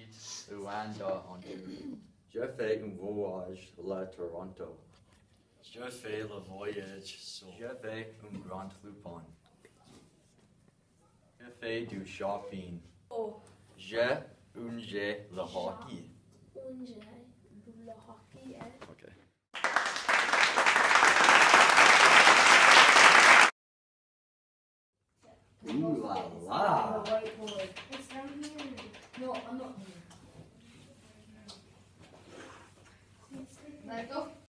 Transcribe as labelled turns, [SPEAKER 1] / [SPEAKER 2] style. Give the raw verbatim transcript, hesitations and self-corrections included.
[SPEAKER 1] visite Rwanda, Ontario.
[SPEAKER 2] Je fais un voyage à Toronto.
[SPEAKER 1] Je fais le voyage sur. Je fais un grand lupin. Je fais du shopping.
[SPEAKER 3] Oh.
[SPEAKER 1] Je unge le hockey.
[SPEAKER 3] Unge le hockey, eh?
[SPEAKER 1] Okay.
[SPEAKER 2] Ooh la la.
[SPEAKER 3] It's down here. No, I'm not here. Let go.